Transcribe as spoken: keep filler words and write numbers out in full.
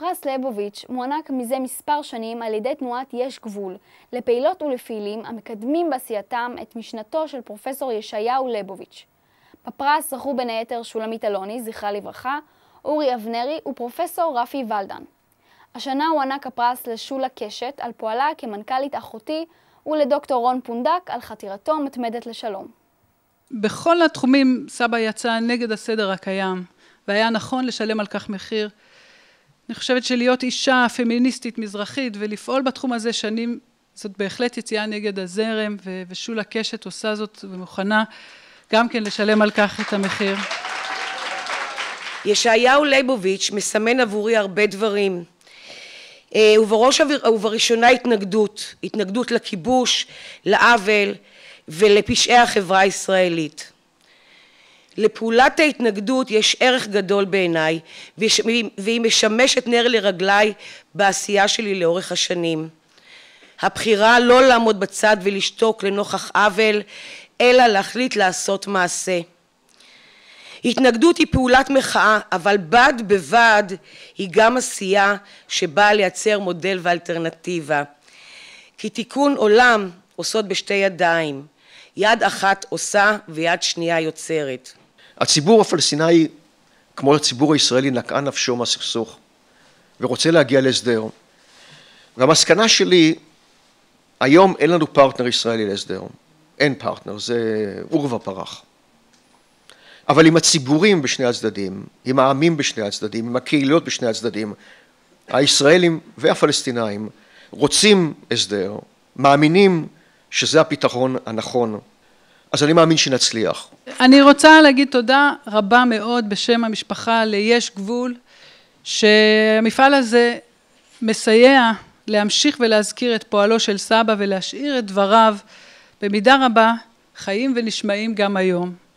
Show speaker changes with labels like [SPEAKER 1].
[SPEAKER 1] פרס ליבוביץ' מוענק מזה מספר שנים על ידי תנועת יש גבול, לפעילות ולפעילים המקדמים בעשייתם את משנתו של פרופסור ישעיהו ליבוביץ'. בפרס זכו בין היתר שולמית אלוני, זכרה לברכה, אורי אבנרי ופרופסור רפי ולדן. השנה הוענק הפרס לשולה קשת על פועלה כמנכ"לית אחותי ולדוקטור רון פונדק על חתירתו המתמדת לשלום.
[SPEAKER 2] בכל התחומים סבא יצא נגד הסדר הקיים, והיה נכון לשלם על כך מחיר. אני חושבת שלהיות אישה פמיניסטית מזרחית ולפעול בתחום הזה שנים, זאת בהחלט יציאה נגד הזרם, ושולה קשת עושה זאת ומוכנה גם כן לשלם על כך את המחיר.
[SPEAKER 3] ישעיהו ליבוביץ' מסמן עבורי הרבה דברים, ובראש ובראשונה התנגדות, התנגדות לכיבוש, לעוול ולפשעי החברה הישראלית. לפעולת ההתנגדות יש ערך גדול בעיניי, והיא משמשת נר לרגליי בעשייה שלי לאורך השנים. הבחירה לא לעמוד בצד ולשתוק לנוכח עוול, אלא להחליט לעשות מעשה. התנגדות היא פעולת מחאה, אבל בד בבד היא גם עשייה שבאה לייצר מודל ואלטרנטיבה. כי תיקון עולם עושות בשתי ידיים, יד אחת עושה ויד שנייה יוצרת.
[SPEAKER 4] הציבור הפלסטיני, כמו הציבור הישראלי, נקעה נפשו מהסכסוך ורוצה להגיע להסדר. והמסקנה שלי, היום אין לנו פרטנר ישראלי להסדר. אין פרטנר, זה עורבא פרח. אבל עם הציבורים בשני הצדדים, עם העמים בשני הצדדים, עם הקהילות בשני הצדדים, הישראלים והפלסטינאים רוצים הסדר, מאמינים שזה הפתרון הנכון. אז אני מאמין שנצליח.
[SPEAKER 2] אני רוצה להגיד תודה רבה מאוד בשם המשפחה ליש גבול, שהמפעל הזה מסייע להמשיך ולהזכיר את פועלו של סבא ולהשאיר את דבריו במידה רבה חיים ונשמעים גם היום.